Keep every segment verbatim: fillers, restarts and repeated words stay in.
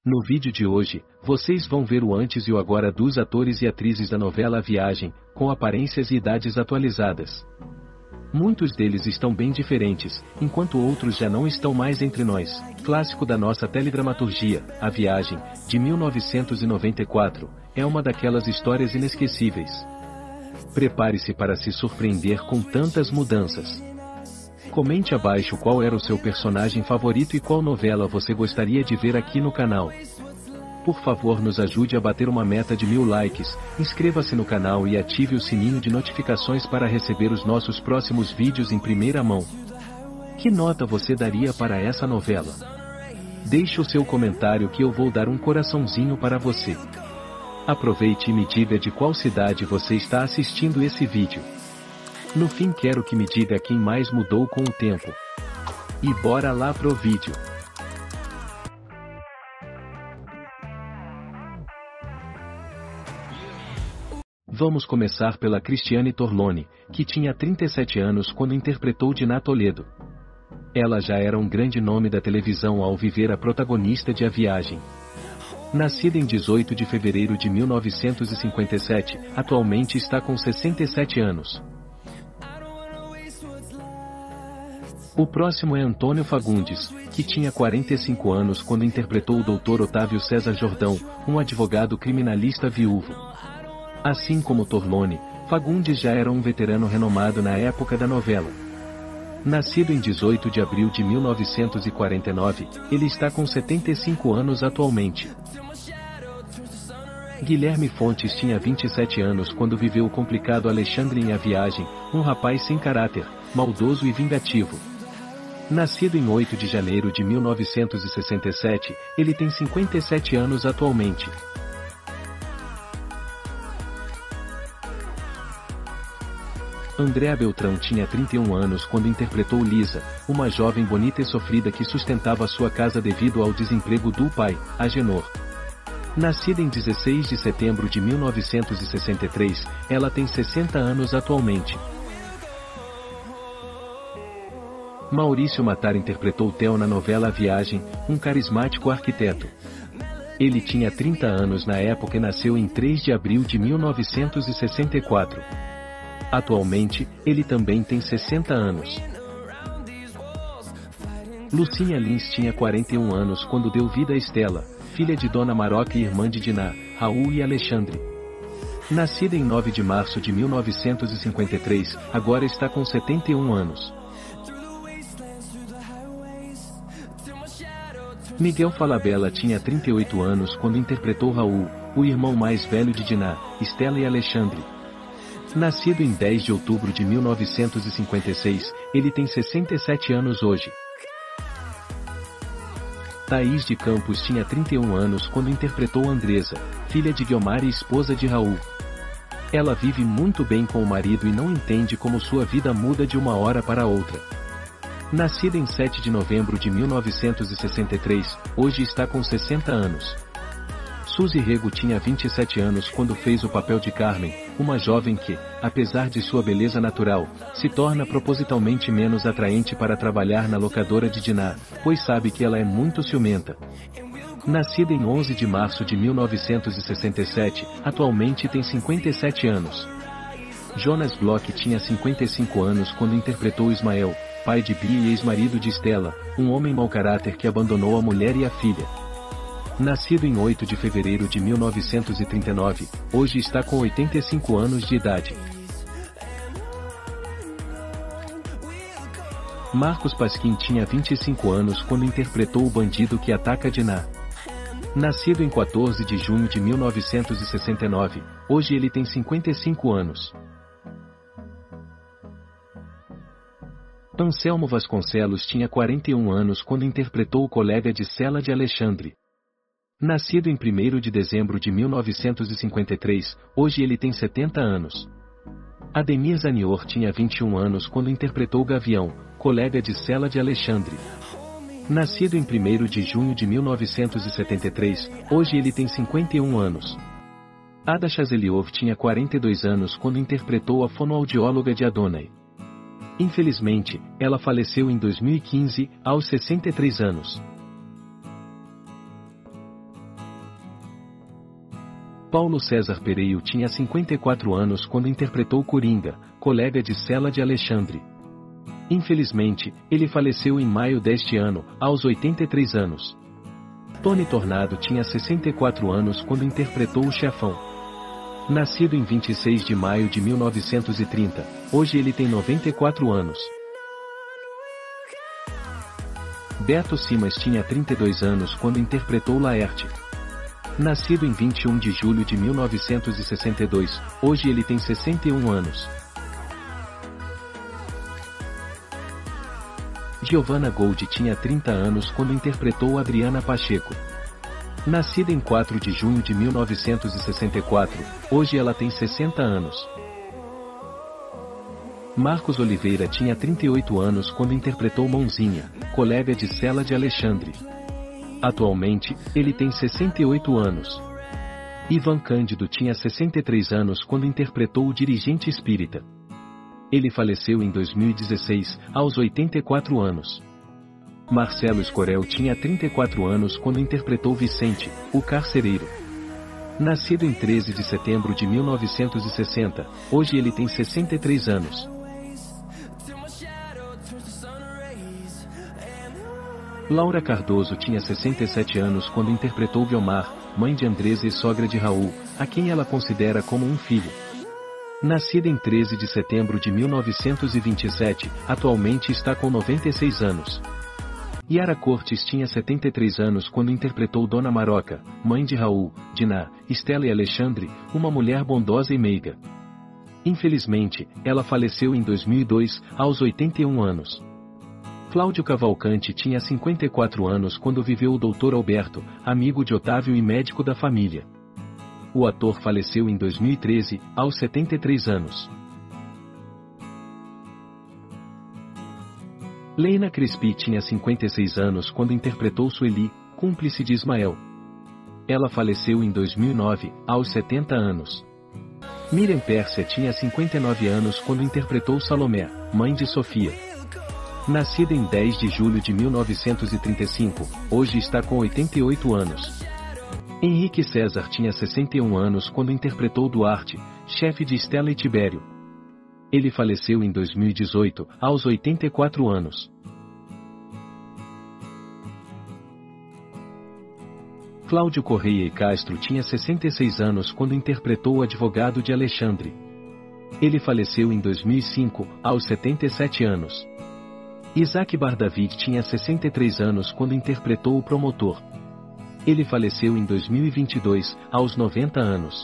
No vídeo de hoje, vocês vão ver o antes e o agora dos atores e atrizes da novela A Viagem, com aparências e idades atualizadas. Muitos deles estão bem diferentes, enquanto outros já não estão mais entre nós. Clássico da nossa teledramaturgia, A Viagem, de mil novecentos e noventa e quatro, é uma daquelas histórias inesquecíveis. Prepare-se para se surpreender com tantas mudanças. Comente abaixo qual era o seu personagem favorito e qual novela você gostaria de ver aqui no canal. Por favor, nos ajude a bater uma meta de mil likes, inscreva-se no canal e ative o sininho de notificações para receber os nossos próximos vídeos em primeira mão. Que nota você daria para essa novela? Deixe o seu comentário que eu vou dar um coraçãozinho para você. Aproveite e me diga de qual cidade você está assistindo esse vídeo. No fim, quero que me diga quem mais mudou com o tempo. E bora lá pro vídeo. Vamos começar pela Cristiane Torlone, que tinha trinta e sete anos quando interpretou Diná Toledo. Ela já era um grande nome da televisão ao viver a protagonista de A Viagem. Nascida em dezoito de fevereiro de mil novecentos e cinquenta e sete, atualmente está com sessenta e sete anos. O próximo é Antônio Fagundes, que tinha quarenta e cinco anos quando interpretou o doutor Otávio César Jordão, um advogado criminalista viúvo. Assim como Torlone, Fagundes já era um veterano renomado na época da novela. Nascido em dezoito de abril de mil novecentos e quarenta e nove, ele está com setenta e cinco anos atualmente. Guilherme Fontes tinha vinte e sete anos quando viveu o complicado Alexandre em A Viagem, um rapaz sem caráter, maldoso e vingativo. Nascido em oito de janeiro de mil novecentos e sessenta e sete, ele tem cinquenta e sete anos atualmente. Andréa Beltrão tinha trinta e um anos quando interpretou Lisa, uma jovem bonita e sofrida que sustentava sua casa devido ao desemprego do pai, Agenor. Nascida em dezesseis de setembro de mil novecentos e sessenta e três, ela tem sessenta anos atualmente. Maurício Matar interpretou Theo na novela A Viagem, um carismático arquiteto. Ele tinha trinta anos na época e nasceu em três de abril de mil novecentos e sessenta e quatro. Atualmente, ele também tem sessenta anos. Lucinha Lins tinha quarenta e um anos quando deu vida a Estela, filha de Dona Maroca e irmã de Diná, Raul e Alexandre. Nascida em nove de março de mil novecentos e cinquenta e três, agora está com setenta e um anos. Miguel Falabella tinha trinta e oito anos quando interpretou Raul, o irmão mais velho de Diná, Estela e Alexandre. Nascido em dez de outubro de mil novecentos e cinquenta e seis, ele tem sessenta e sete anos hoje. Thaís de Campos tinha trinta e um anos quando interpretou Andresa, filha de Guiomar e esposa de Raul. Ela vive muito bem com o marido e não entende como sua vida muda de uma hora para outra. Nascida em sete de novembro de mil novecentos e sessenta e três, hoje está com sessenta anos. Suzy Rego tinha vinte e sete anos quando fez o papel de Carmen, uma jovem que, apesar de sua beleza natural, se torna propositalmente menos atraente para trabalhar na locadora de Diná, pois sabe que ela é muito ciumenta. Nascida em onze de março de mil novecentos e sessenta e sete, atualmente tem cinquenta e sete anos. Jonas Bloch tinha cinquenta e cinco anos quando interpretou Ismael, pai de Bia e ex-marido de Estela, um homem mau caráter que abandonou a mulher e a filha. Nascido em oito de fevereiro de mil novecentos e trinta e nove, hoje está com oitenta e cinco anos de idade. Marcos Pasquim tinha vinte e cinco anos quando interpretou o bandido que ataca Diná. Nascido em quatorze de junho de mil novecentos e sessenta e nove, hoje ele tem cinquenta e cinco anos. Anselmo Vasconcelos tinha quarenta e um anos quando interpretou o colega de cela de Alexandre. Nascido em primeiro de dezembro de mil novecentos e cinquenta e três, hoje ele tem setenta anos. Ademir Zanior tinha vinte e um anos quando interpretou Gavião, colega de cela de Alexandre. Nascido em primeiro de junho de mil novecentos e setenta e três, hoje ele tem cinquenta e um anos. Ada Chazeliov tinha quarenta e dois anos quando interpretou a fonoaudióloga de Adonai. Infelizmente, ela faleceu em dois mil e quinze, aos sessenta e três anos. Paulo César Pereio tinha cinquenta e quatro anos quando interpretou Coringa, colega de cela de Alexandre. Infelizmente, ele faleceu em maio deste ano, aos oitenta e três anos. Tony Tornado tinha sessenta e quatro anos quando interpretou o Chefão. Nascido em vinte e seis de maio de mil novecentos e trinta, hoje ele tem noventa e quatro anos. Beto Simas tinha trinta e dois anos quando interpretou Laerte. Nascido em vinte e um de julho de mil novecentos e sessenta e dois, hoje ele tem sessenta e um anos. Giovanna Gold tinha trinta anos quando interpretou Adriana Pacheco. Nascida em quatro de junho de mil novecentos e sessenta e quatro, hoje ela tem sessenta anos. Marcos Oliveira tinha trinta e oito anos quando interpretou Mãozinha, colega de cela de Alexandre. Atualmente, ele tem sessenta e oito anos. Ivan Cândido tinha sessenta e três anos quando interpretou o Dirigente Espírita. Ele faleceu em dois mil e dezesseis, aos oitenta e quatro anos. Marcelo Escorel tinha trinta e quatro anos quando interpretou Vicente, o Carcereiro. Nascido em treze de setembro de mil novecentos e sessenta, hoje ele tem sessenta e três anos. Laura Cardoso tinha sessenta e sete anos quando interpretou Guiomar, mãe de Andresa e sogra de Raul, a quem ela considera como um filho. Nascida em treze de setembro de mil novecentos e vinte e sete, atualmente está com noventa e seis anos. Yara Cortes tinha setenta e três anos quando interpretou Dona Maroca, mãe de Raul, Diná, Estela e Alexandre, uma mulher bondosa e meiga. Infelizmente, ela faleceu em dois mil e dois, aos oitenta e um anos. Cláudio Cavalcante tinha cinquenta e quatro anos quando viveu o doutor Alberto, amigo de Otávio e médico da família. O ator faleceu em dois mil e treze, aos setenta e três anos. Leina Crespi tinha cinquenta e seis anos quando interpretou Sueli, cúmplice de Ismael. Ela faleceu em dois mil e nove, aos setenta anos. Miriam Pérsia tinha cinquenta e nove anos quando interpretou Salomé, mãe de Sofia. Nascida em dez de julho de mil novecentos e trinta e cinco, hoje está com oitenta e oito anos. Henrique César tinha sessenta e um anos quando interpretou Duarte, chefe de Estela e Tibério. Ele faleceu em dois mil e dezoito, aos oitenta e quatro anos. Cláudio Correia e Castro tinha sessenta e seis anos quando interpretou o advogado de Alexandre. Ele faleceu em dois mil e cinco, aos setenta e sete anos. Isaac Bardavid tinha sessenta e três anos quando interpretou o promotor. Ele faleceu em dois mil e vinte e dois, aos noventa anos.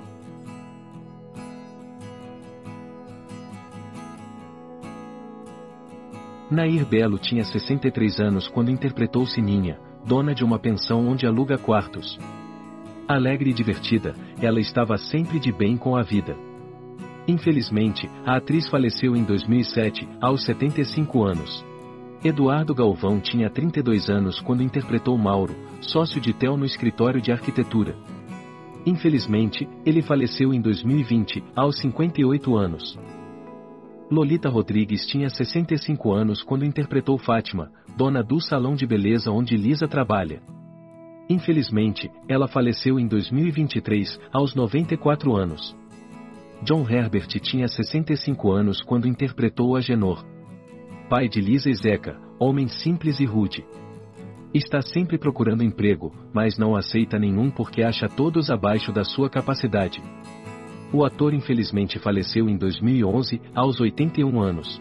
Nair Belo tinha sessenta e três anos quando interpretou Sininha, dona de uma pensão onde aluga quartos. Alegre e divertida, ela estava sempre de bem com a vida. Infelizmente, a atriz faleceu em dois mil e sete, aos setenta e cinco anos. Eduardo Galvão tinha trinta e dois anos quando interpretou Mauro, sócio de Theo no escritório de arquitetura. Infelizmente, ele faleceu em dois mil e vinte, aos cinquenta e oito anos. Lolita Rodrigues tinha sessenta e cinco anos quando interpretou Fátima, dona do salão de beleza onde Lisa trabalha. Infelizmente, ela faleceu em dois mil e vinte e três, aos noventa e quatro anos. John Herbert tinha sessenta e cinco anos quando interpretou Agenor, pai de Lisa e Zeca, homem simples e rude. Está sempre procurando emprego, mas não aceita nenhum porque acha todos abaixo da sua capacidade. O ator infelizmente faleceu em dois mil e onze, aos oitenta e um anos.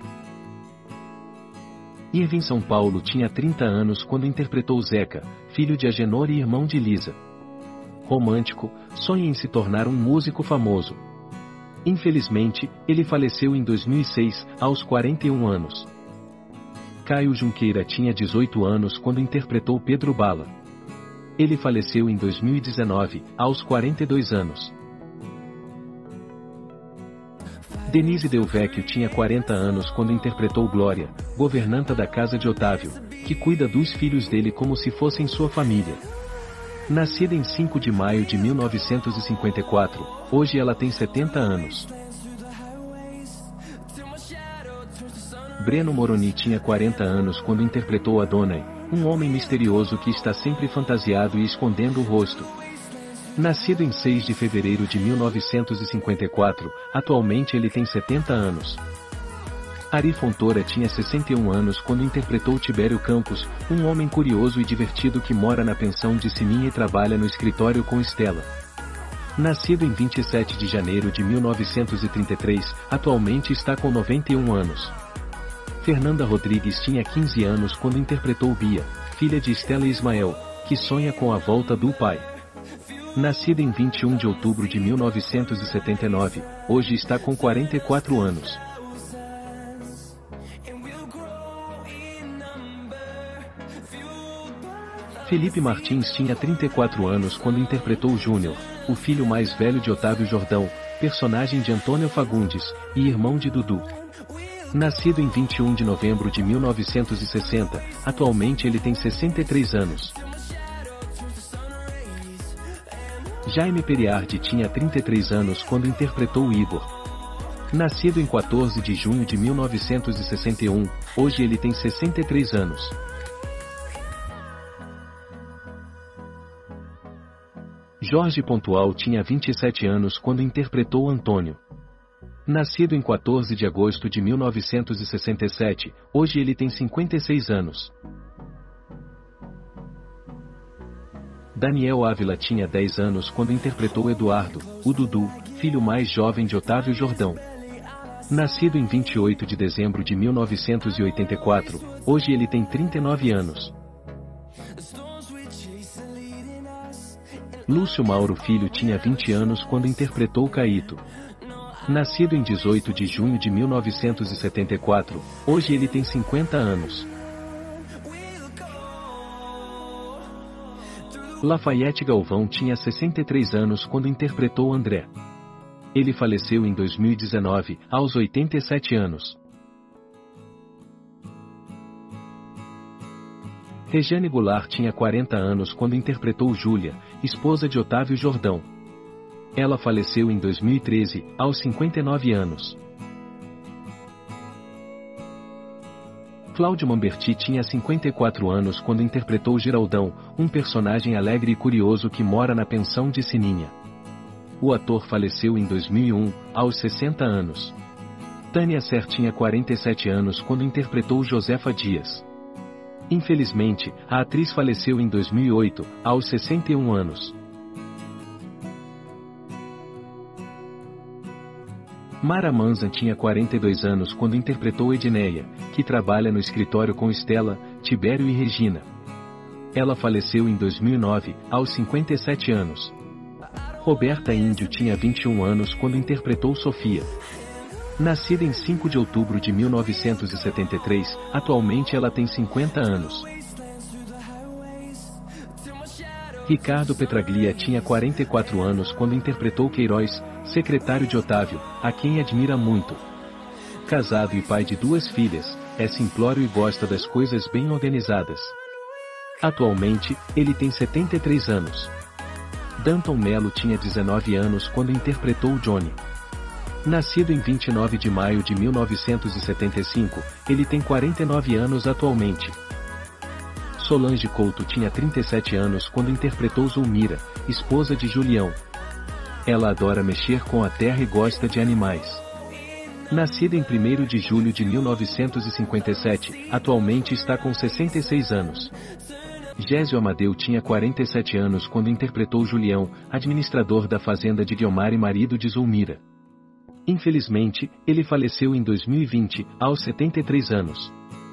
Irving São Paulo tinha trinta anos quando interpretou Zeca, filho de Agenor e irmão de Lisa. Romântico, sonha em se tornar um músico famoso. Infelizmente, ele faleceu em dois mil e seis, aos quarenta e um anos. Caio Junqueira tinha dezoito anos quando interpretou Pedro Bala. Ele faleceu em dois mil e dezenove, aos quarenta e dois anos. Denise Del Vecchio tinha quarenta anos quando interpretou Glória, governanta da casa de Otávio, que cuida dos filhos dele como se fossem sua família. Nascida em cinco de maio de mil novecentos e cinquenta e quatro, hoje ela tem setenta anos. Breno Moroni tinha quarenta anos quando interpretou Adonai, um homem misterioso que está sempre fantasiado e escondendo o rosto. Nascido em seis de fevereiro de mil novecentos e cinquenta e quatro, atualmente ele tem setenta anos. Ari Fontoura tinha sessenta e um anos quando interpretou Tibério Campos, um homem curioso e divertido que mora na pensão de Sininha e trabalha no escritório com Estela. Nascido em vinte e sete de janeiro de mil novecentos e trinta e três, atualmente está com noventa e um anos. Fernanda Rodrigues tinha quinze anos quando interpretou Bia, filha de Estela e Ismael, que sonha com a volta do pai. Nascida em vinte e um de outubro de mil novecentos e setenta e nove, hoje está com quarenta e quatro anos. Felipe Martins tinha trinta e quatro anos quando interpretou Júnior, o filho mais velho de Otávio Jordão, personagem de Antônio Fagundes, e irmão de Dudu. Nascido em vinte e um de novembro de mil novecentos e sessenta, atualmente ele tem sessenta e três anos. Jaime Periardi tinha trinta e três anos quando interpretou Igor. Nascido em quatorze de junho de mil novecentos e sessenta e um, hoje ele tem sessenta e três anos. Jorge Pontual tinha vinte e sete anos quando interpretou Antônio. Nascido em quatorze de agosto de mil novecentos e sessenta e sete, hoje ele tem cinquenta e seis anos. Daniel Ávila tinha dez anos quando interpretou Eduardo, o Dudu, filho mais jovem de Otávio Jordão. Nascido em vinte e oito de dezembro de mil novecentos e oitenta e quatro, hoje ele tem trinta e nove anos. Lúcio Mauro Filho tinha vinte anos quando interpretou Caíto. Nascido em dezoito de junho de mil novecentos e setenta e quatro, hoje ele tem cinquenta anos. Lafayette Galvão tinha sessenta e três anos quando interpretou André. Ele faleceu em dois mil e dezenove, aos oitenta e sete anos. Regiane Goulart tinha quarenta anos quando interpretou Júlia, esposa de Otávio Jordão. Ela faleceu em dois mil e treze, aos cinquenta e nove anos. Cláudio Mamberti tinha cinquenta e quatro anos quando interpretou Geraldão, um personagem alegre e curioso que mora na pensão de Sininha. O ator faleceu em dois mil e um, aos sessenta anos. Tânia Ser tinha quarenta e sete anos quando interpretou Josefa Dias. Infelizmente, a atriz faleceu em dois mil e oito, aos sessenta e um anos. Mara Manzan tinha quarenta e dois anos quando interpretou Edneia, que trabalha no escritório com Estela, Tibério e Regina. Ela faleceu em dois mil e nove, aos cinquenta e sete anos. Roberta Índio tinha vinte e um anos quando interpretou Sofia. Nascida em cinco de outubro de mil novecentos e setenta e três, atualmente ela tem cinquenta anos. Ricardo Petraglia tinha quarenta e quatro anos quando interpretou Queiroz, secretário de Otávio, a quem admira muito. Casado e pai de duas filhas, é simplório e gosta das coisas bem organizadas. Atualmente, ele tem setenta e três anos. Danton Mello tinha dezenove anos quando interpretou Johnny. Nascido em vinte e nove de maio de mil novecentos e setenta e cinco, ele tem quarenta e nove anos atualmente. Solange Couto tinha trinta e sete anos quando interpretou Zulmira, esposa de Julião. Ela adora mexer com a terra e gosta de animais. Nascida em primeiro de julho de mil novecentos e cinquenta e sete, atualmente está com sessenta e seis anos. Gésio Amadeu tinha quarenta e sete anos quando interpretou Julião, administrador da fazenda de Guiomar e marido de Zulmira. Infelizmente, ele faleceu em dois mil e vinte, aos setenta e três anos.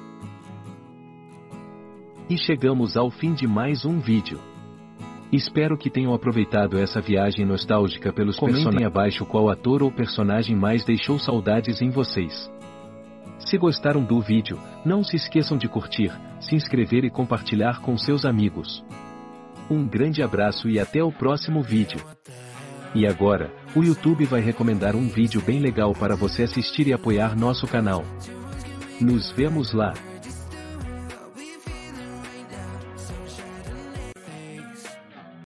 E chegamos ao fim de mais um vídeo. Espero que tenham aproveitado essa viagem nostálgica pelos personagens. Comentem abaixo qual ator ou personagem mais deixou saudades em vocês. Se gostaram do vídeo, não se esqueçam de curtir, se inscrever e compartilhar com seus amigos. Um grande abraço e até o próximo vídeo. E agora, o YouTube vai recomendar um vídeo bem legal para você assistir e apoiar nosso canal. Nos vemos lá!